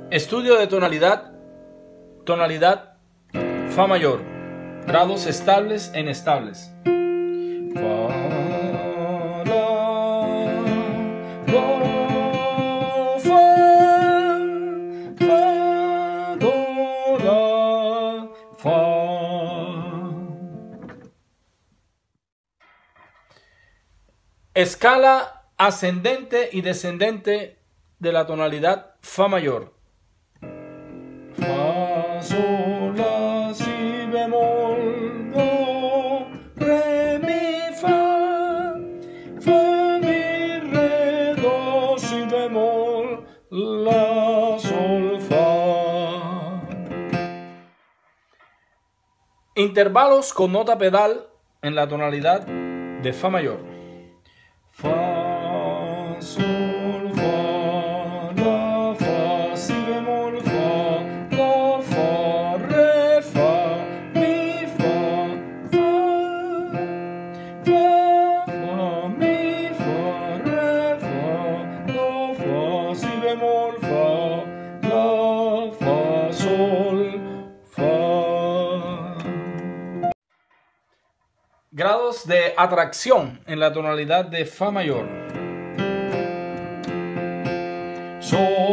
Estudio de tonalidad, fa mayor, grados estables e inestables. Fa, la, do, fa, do, la, fa. Escala ascendente y descendente de la tonalidad fa mayor. Fa, sol, la, si bemol, do, re, mi, fa, fa, mi, re, do, si bemol, la, sol, fa. Intervalos con nota pedal en la tonalidad de fa mayor. Fa, sol, fa, la, fa, si bemol, fa, la, fa, re, fa, mi, fa, mi, fa, re, fa, la, fa, si bemol, fa, la, fa, sol, fa. Grados de atracción en la tonalidad de fa mayor. Sol,